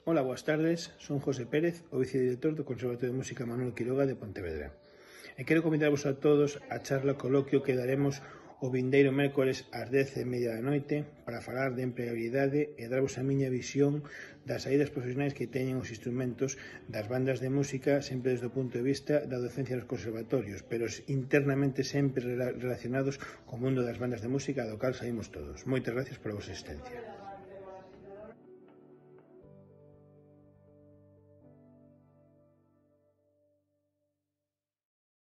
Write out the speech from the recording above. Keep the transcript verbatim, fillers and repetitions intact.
Ola, boas tardes, son José Pérez, o vicedirector do Conservatorio de Música Manuel Quiroga de Pontevedra. E quero convidarvos a todos a charla coloquio que daremos o vindeiro mércores ás dez e media da noite para falar de empregabilidade e darvos a miña visión das saídas profesionais que teñen os instrumentos das bandas de música sempre desde o punto de vista da docencia nos conservatorios, pero internamente sempre relacionados co mundo das bandas de música do cal saímos todos. Moitas gracias pola vosa asistencia.